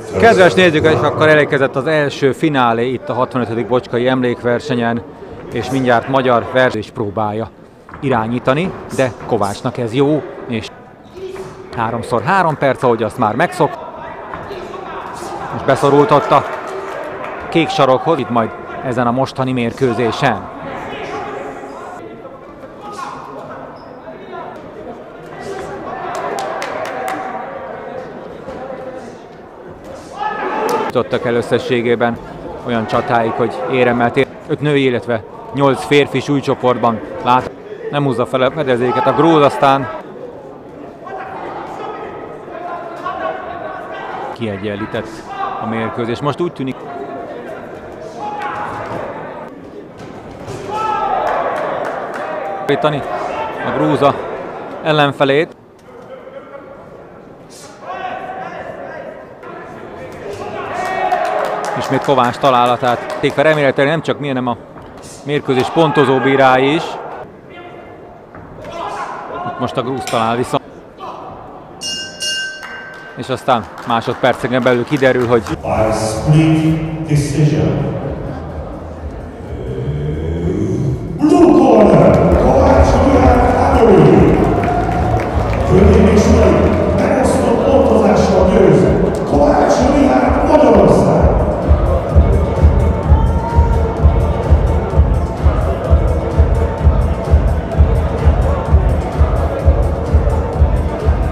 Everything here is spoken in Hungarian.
Kedves nézők, és akkor elérkezett az első finálé itt a 65. Bocskai Emlékversenyen, és mindjárt magyar verseny is próbálja irányítani, de Kovácsnak ez jó, és 3x3 perc, ahogy azt már megszok. És beszorult ott a kék sarokhoz, itt majd ezen a mostani mérkőzésen. Jutottak el összességében olyan csatáig, hogy éremmel 5 női, illetve 8 férfi súlycsoportban lát. Nem húzza fel a fedezéket a grúz, aztán kiegyenlített a mérkőzés. Most úgy tűnik, a grúza ellenfelét. Ismét Kovács találatát. Remélhetőleg nem csak mi, hanem a mérkőzés pontozó bírái is. Itt most a grúz talál vissza. És aztán másodperceken belül kiderül, hogy